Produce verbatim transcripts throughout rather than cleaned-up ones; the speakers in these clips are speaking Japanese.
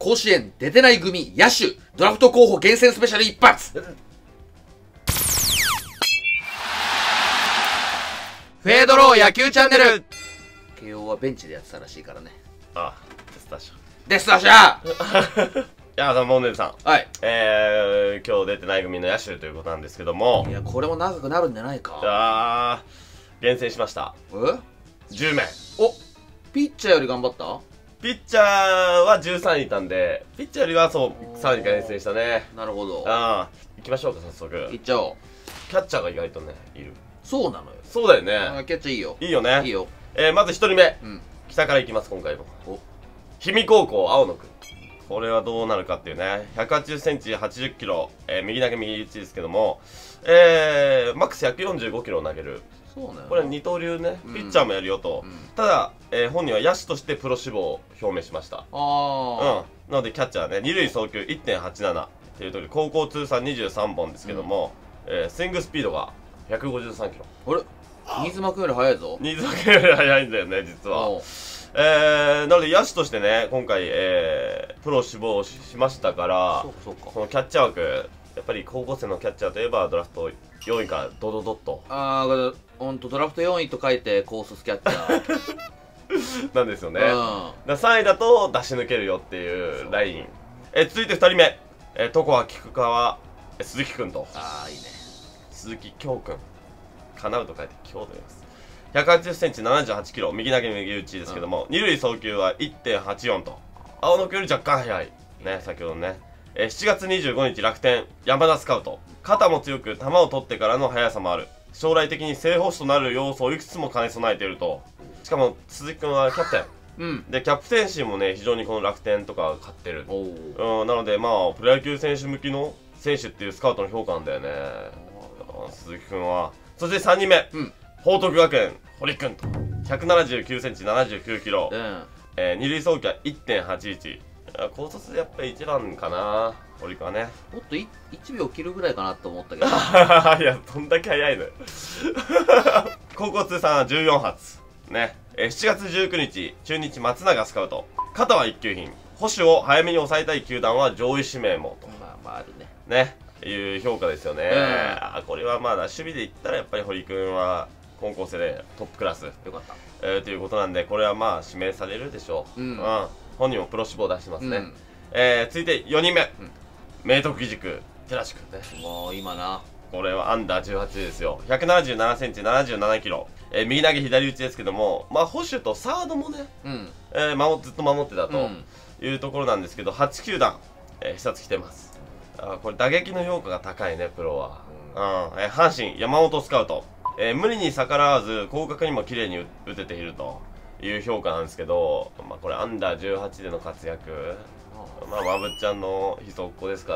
甲子園出てない組野手ドラフト候補厳選スペシャル一発。フェードロー野球チャンネル。慶応はベンチでやってたらしいからね。 ああ、デスターショデスターシャーいや、さん、モンデルさん。 はい。 えー、今日出てない組の野手ということなんですけども。 いや、これも長くなるんじゃないか。 あー、厳選しました。 えじゅうめい。 お、ピッチャーより頑張った？ ピッチャーはじゅうさんいいたんで、ピッチャーよりはそう、さんい厳選したね。 なるほど。 あー、行きましょうか、早速。 いっちゃおう。 キャッチャーが意外とね、いる。 そうなのよ。 そうだよね。 あキャッチャーいいよ。 いいよね。 いいよ。 えー、まずひとりめ。 うん。 北から行きます、今回も。 お氷見高校、青野くん。これはどうなるかっていうね。ひゃくはちじゅっセンチ、はちじゅっキロ。えー、右投げ右打ちですけども、えー、マックスひゃくよんじゅうごキロを投げる。 そうね。 これは二刀流ね、 うんピッチャーもやるよと。 うん、 ただ、えー、本人は野手としてプロ志望を表明しました。 ああ。 うん。なので、キャッチャーね、二塁送球 いってんはちなな。っていう通り、高校通算にじゅうさんぼんですけども、うん、えー、スイングスピードがひゃくごじゅうさんキロ。 あれ新妻くんより速いぞ。 新妻くんより速いんだよね、実は。えー、なので野手としてね、今回、えー、プロ志望しましたから、 そうかそうか。 このキャッチャー枠、やっぱり高校生のキャッチャーといえばドラフトよんいからドドドッと。 ああ、ほんとドラフトよんいと書いて高卒キャッチャー。 なんですよね。 うん、 ださんいだと出し抜けるよっていうライン。えー、続いてふたりめ、えー、床は菊川、えー、鈴木くんと。 ああ、いいね。 鈴木京くん。叶うと書いて京と言います。ひゃくはちじゅっセンチ、ななじゅうはちキロ、右投げ右打ちですけども、うん、二塁送球は いってんはちよんと。青野くんより若干速い。ね、先ほどね。えー、しちがつにじゅうごにち楽天、山田スカウト。肩も強く、球を取ってからの速さもある。将来的に正捕手となる要素をいくつも兼ね備えていると。しかも、鈴木くんはキャプテン。うん。で、キャプテンシーもね、非常にこの楽天とか勝ってる。うん、なので、まあ、プロ野球選手向きの選手っていうスカウトの評価なんだよね。鈴木くんは。そしてさんにんめ。うん。報徳学園、堀くんと。ひゃくななじゅうきゅうセンチ、ななじゅうきゅうキロ。うん。えー、二塁送球は いってんはちいち。高卒でやっぱり一番かな、堀くんはね。 もっといちびょう切るぐらいかなと思ったけど。 いや、どんだけ早いのよ。高校通算じゅうよんはつ。ね。えー、しちがつじゅうくにち、中日松永スカウト。肩は一級品。捕手を早めに抑えたい球団は上位指名もと。 まあまああるね。 ね。いう評価ですよね。うん、これはまだ守備で言ったらやっぱり堀くんは高校生でトップクラス。よかった。 えー、ということなんで、これはまあ指名されるでしょう。うん。うん、本人もプロ志望出してますね。うん、えー、続いてよにんめ。うん、明徳義塾、寺地君ね。 もう今な。 これはアンダーじゅうはちですよ。ひゃくななじゅうななセンチ、ななじゅうななキロ。えー、右投げ左打ちですけども、まあ捕手とサードもね、うん、えー、守ずっと守ってたというところなんですけど、はちきゅうだん、えー、視察来てます。あ、これ打撃の評価が高いね、プロは。うん、えー、阪神、山本スカウト。えー、無理に逆らわず、広角にも綺麗に打てているという評価なんですけど、まあこれアンダーじゅうはちでの活躍。まあ、まぶっちゃんの秘蔵っ子ですから。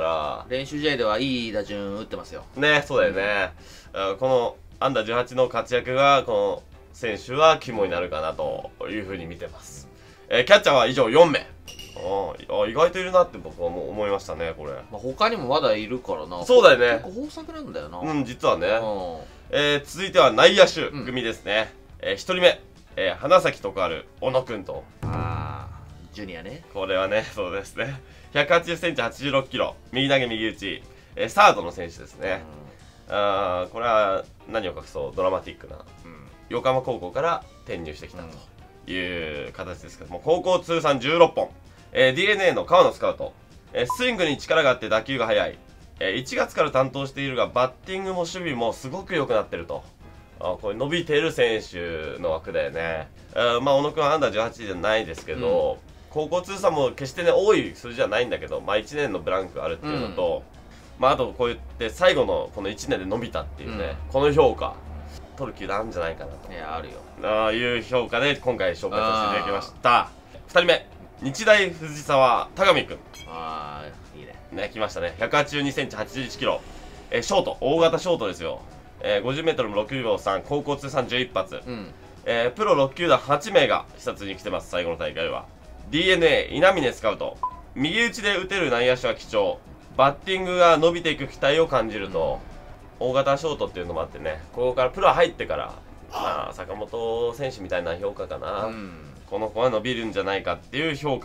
練習試合ではいい打順打ってますよ。 ね、そうだよね。うん、このアンダーじゅうはちの活躍が、この選手は肝になるかなというふうに見てます。えー、キャッチャーは以上よんめい。あ、意外といるなって僕はもう思いましたね、これ。 まあ他にもまだいるからな。 そうだよね。 結構豊作なんだよな。 うん、実はね。えー、続いては内野手組ですね。うん、えー、ひとりめ、えー、花咲徳栄、小野くんと。 ああ、ジュニアね。 これはね、そうですね。ひゃくはちじゅっセンチ、はちじゅうろっキロ。右投げ右打ち。えー、サードの選手ですね。うん、あー、これは何を隠そうドラマティックな。うん、横浜高校から転入してきたという形ですけども、高校通算じゅうろっぽん。えー、ディーエヌエー の川野スカウト。えー、スイングに力があって打球が速い。えー、いちがつから担当しているが、バッティングも守備もすごく良くなってると。あ、これ伸びている選手の枠だよね。あ、まあ、小野くんはアンダーじゅうはちじゃないですけど、うん、高校通算も決してね、多い数字じゃないんだけど、まあ、いちねんのブランクがあるっていうのと、うん、まあ、あとこうやって最後のこのいちねんで伸びたっていうね、うん、この評価、取る気があるんじゃないかなと。 いや、あるよ。 ああいう評価で今回紹介させていただきました。ふたりめ。日大藤沢、田上君。 ああ、いいね。 ね、来ましたね。ひゃくはちじゅうにセンチ、はちじゅういちキロ。えー、ショート、大型ショートですよ。えー、ごじゅうメートルもろくびょうさん、高校通算じゅういっぱつ。うん、えー、プロろっきゅうだんはちめいが視察に来てます、最後の大会は。ディーエヌエー、稲峰スカウト。右打ちで打てる内野手は貴重。バッティングが伸びていく期待を感じると。うん、大型ショートっていうのもあってね、ここからプロ入ってから、まあ、坂本選手みたいな評価かな。うん、この子は伸びるんじゃないかっていう評価が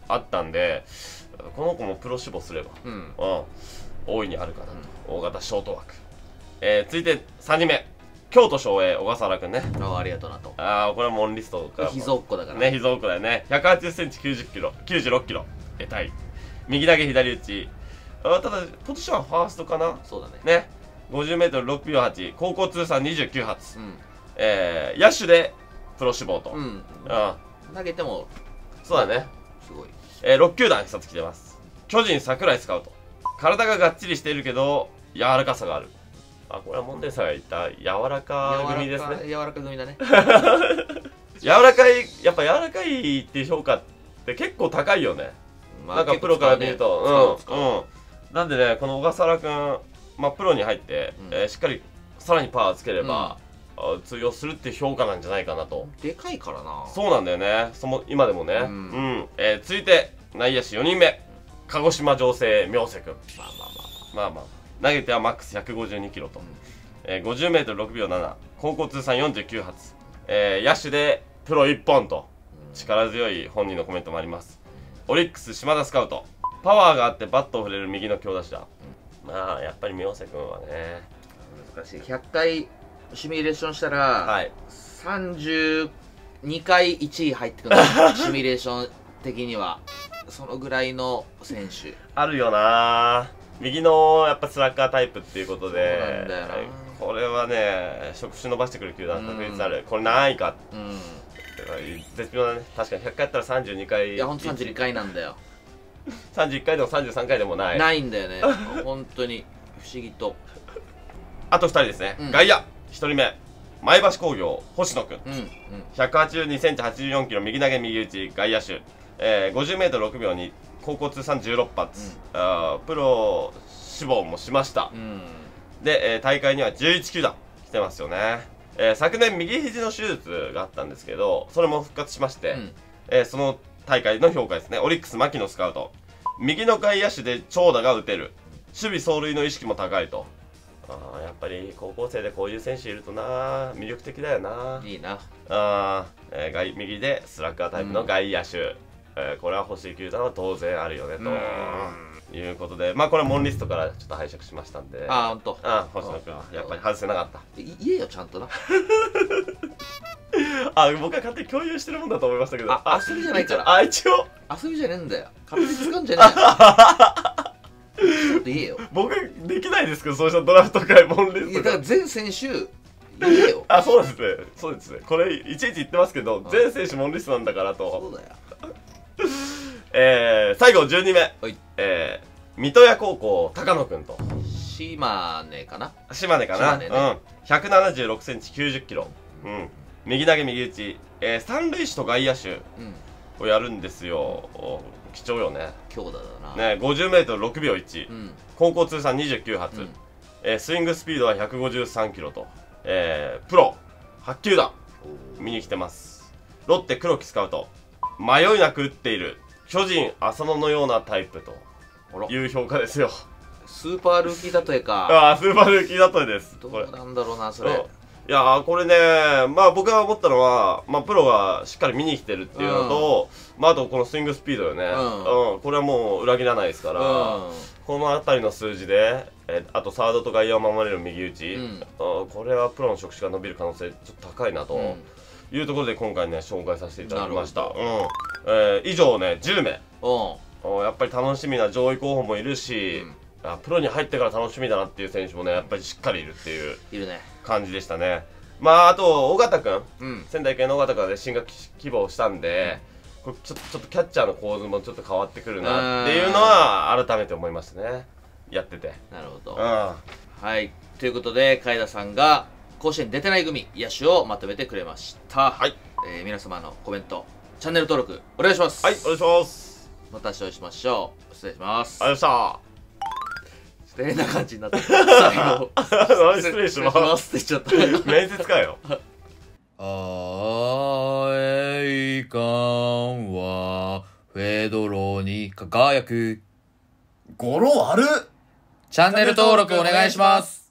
あったんで、この子もプロ志望すれば、 うん、 うん、大いにあるかなと、うん、大型ショート枠、えー、続いてさんにんめ、京都翔英小笠原くんね。 あありがとうなと。 ああこれはモンリストから秘蔵っ子だからね。秘蔵っ子だよね。ひゃくはちじゅっセンチきゅうじゅっキロきゅうじゅうろっキロえたい、右投げ左打ち、あただポジションはファーストかな。 そうだね。 ね、ごじゅうメートルろくびょうはち、高校通算にじゅうきゅう発、うん、えー、野手でプロ志望と、うん、うん、 投げてもそうだね、 すごい、 えー、ろっ球団一冊来てます。巨人桜井スカウト、体ががっちりしているけど柔らかさがある。あ、これはモンデンさんが言った柔らか組ですね。 柔らか組だね。 柔らかい、やっぱ柔らかいっていう評価って結構高いよね、まあ、なんかプロから見ると、うんうん、なんでね、この小笠原君、まあ、プロに入って、うん、えー、しっかりさらにパワーつければ、うん、通用するっていう評価なんじゃないかなと。 でかいからな。 そうなんだよね、その今でもね、うん、うん、えー、続いて内野手よにんめ、鹿児島城西明瀬君、まあまあまあまあまあ投げてはマックスひゃくごじゅうにキロと、うん、えー、ごじゅうメートルろくびょうなな、高校通算よんじゅうきゅう発、えー、野手でプロいっぽんと、うん、力強い本人のコメントもあります。オリックス島田スカウト、パワーがあってバットを振れる右の強打者、うん、まあやっぱり明瀬君はね難しい。ひゃっかいシミュレーションしたら、 はい、 さんじゅうにかいいちい入ってくるシミュレーション的にはそのぐらいの選手あるよな。右のやっぱスラッガータイプっていうことで、 そうなんだよな。 これはね触手伸ばしてくる球団確率ある、うん、これないか、うん、絶妙だね。確かにひゃっかいやったらさんじゅうにかい、 いやほんとさんじゅうにかいなんだよ。 さんじゅういっかいでもさんじゅうさんかいでもないないんだよね。本当に不思議と。 あとふたりですね、うん、外野ひとりめ、前橋工業星野君、うんうん、ひゃくはちじゅうにセンチはちじゅうよんキロ右投げ右打ち外野手、えー、ごじゅうメートルろくびょうに、高校通算じゅうろっ発、うん、あプロ志望もしました、うん、で、えー、大会にはじゅういち球団来てますよね、えー、昨年右肘の手術があったんですけどそれも復活しまして、うん、えー、その大会の評価ですね。オリックス牧野スカウト、右の外野手で長打が打てる、守備走塁の意識も高いと。あやっぱり高校生でこういう選手いるとな魅力的だよな。 いいなあ、えー、外右でスラッガータイプの外野手、うん、えー、これは欲しい球団は当然あるよねということで、まあこれはモンリストからちょっと拝借しましたんで、 ああほんと、 あ星野君はやっぱり外せなかった。 言えよちゃんとな。 あ、僕は勝手に共有してるもんだと思いましたけど、 あ遊びじゃないから。 あ、一応遊びじゃねえんだよ、勝手に使うんじゃねえよ。ちょっと言えよ。 僕できないですけど、そうしたドラフト会モンリスト。 いやだから全選手言えよ。 あ、そうですね、そうですね、これいちいち言ってますけど、全選手モンリストなんだからと。 そうだよ。 えー、最後じゅうにめ、はい、えー、水戸屋高校高野君と、 島根かな島根かな、ね、うん、ひゃくななじゅうろくセンチきゅうじゅっキロ、うん、右投げ右打ち、えー、三塁手と外野手をやるんですよ、うん、貴重よね、 強打だな、 ね、ごじゅうメートルろくびょういち、うん、高校通算にじゅうきゅう発、うん、えー、スイングスピードはひゃくごじゅうさんキロと、えー、プロはち球団見に来てます。ロッテ黒木スカウト、迷いなく打っている巨人浅野のようなタイプという評価ですよ。 スーパールーキー例えか。 ああ、スーパールーキー例えです。 どうなんだろうなそれ。 いやーこれね、まあ僕が思ったのは、まあプロがしっかり見に来てるっていうのと、うん、まああとこのスイングスピードよね、うんうん、これはもう裏切らないですから、うん、この辺りの数字で、えあとサードと外野を守れる右打ち、うん、これはプロの職種が伸びる可能性ちょっと高いなと、うん、いうところで今回ね紹介させていただきました。うん、えー、以上ねじゅうめい、うん、やっぱり楽しみな上位候補もいるし、うん、あプロに入ってから楽しみだなっていう選手もねやっぱりしっかりいるっていう感じでしたね。まああと尾形君、うん、仙台育英の尾形君で進学希望したんで、うん、これちょっとちょっとキャッチャーの構図もちょっと変わってくるなっていうのは改めて思いましたね、やってて。 なるほど、うん、はい、ということで海田さんが甲子園出てない組野手をまとめてくれました。はい、えー、皆様のコメントチャンネル登録お願いします。 はい、お願いします。 またお会いしましょう。失礼します。 ありがとうございました。 変な感じになって最後失礼しますって言っちゃった。 面接かよ。 あえいかんはフェドロに輝く。 語呂悪っ。 チャンネル登録お願いします。